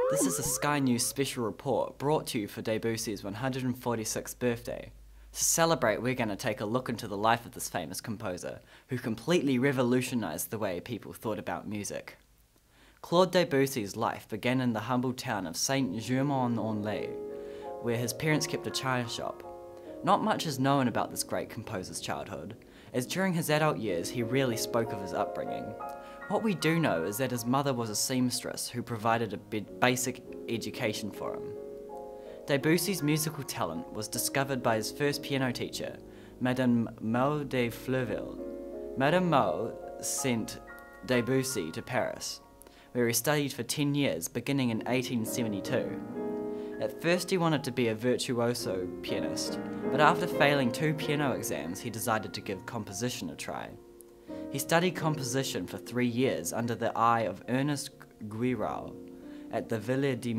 This is a Sky News special report brought to you for Debussy's 146th birthday. To celebrate, we're going to take a look into the life of this famous composer, who completely revolutionized the way people thought about music. Claude Debussy's life began in the humble town of Saint-Germain-en-Laye, where his parents kept a china shop. Not much is known about this great composer's childhood, as during his adult years he rarely spoke of his upbringing. What we do know is that his mother was a seamstress who provided a basic education for him. Debussy's musical talent was discovered by his first piano teacher, Madame Maud de Fleuvel. Madame Maud sent Debussy to Paris, where he studied for 10 years, beginning in 1872. At first he wanted to be a virtuoso pianist, but after failing 2 piano exams he decided to give composition a try. He studied composition for 3 years under the eye of Ernest Guirao at the Villa di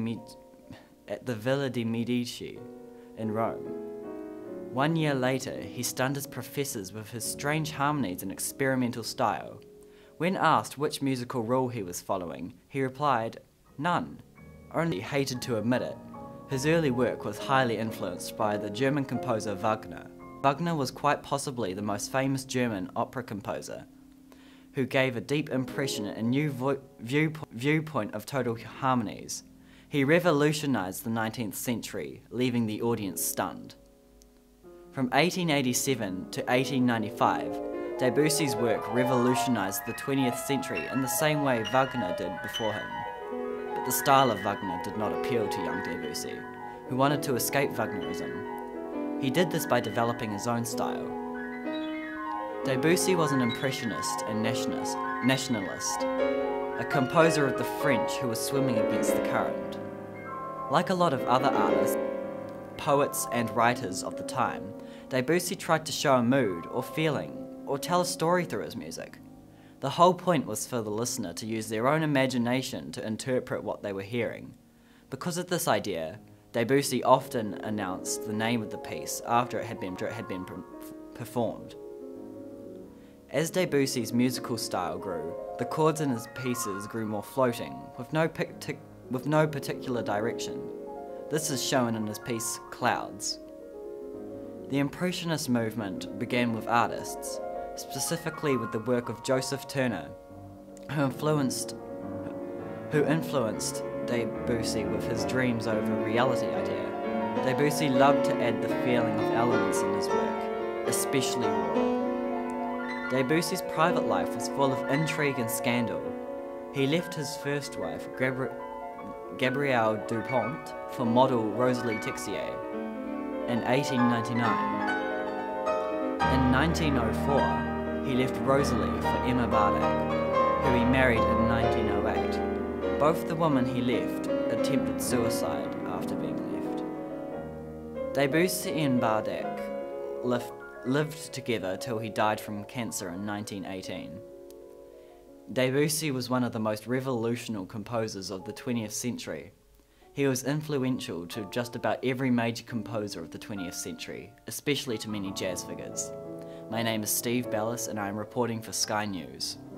Medici in Rome. 1 year later, he stunned his professors with his strange harmonies and experimental style. When asked which musical rule he was following, he replied, "None," only he hated to admit it. His early work was highly influenced by the German composer Wagner. Wagner was quite possibly the most famous German opera composer, who gave a deep impression and new viewpoint of total harmonies. He revolutionized the 19th century, leaving the audience stunned. From 1887 to 1895, Debussy's work revolutionized the 20th century in the same way Wagner did before him. But the style of Wagner did not appeal to young Debussy, who wanted to escape Wagnerism. He did this by developing his own style. Debussy was an impressionist and nationalist, a composer of the French who was swimming against the current. Like a lot of other artists, poets and writers of the time, Debussy tried to show a mood or feeling, or tell a story through his music. The whole point was for the listener to use their own imagination to interpret what they were hearing. Because of this idea, Debussy often announced the name of the piece after it had been performed. As Debussy's musical style grew, the chords in his pieces grew more floating, with no particular direction. This is shown in his piece, Clouds. The Impressionist movement began with artists, specifically with the work of Joseph Turner, who influenced Debussy with his dreams over reality idea. Debussy loved to add the feeling of elements in his work, especially war. Debussy's private life was full of intrigue and scandal. He left his first wife, Gabrielle Dupont, for model Rosalie Texier in 1899. In 1904, he left Rosalie for Emma Bardack, who he married in 1908. Both the women he left attempted suicide after being left. Debussy and Bardack lived together till he died from cancer in 1918. Debussy was one of the most revolutionary composers of the 20th century. He was influential to just about every major composer of the 20th century, especially to many jazz figures. My name is Steve Bellis and I am reporting for Sky News.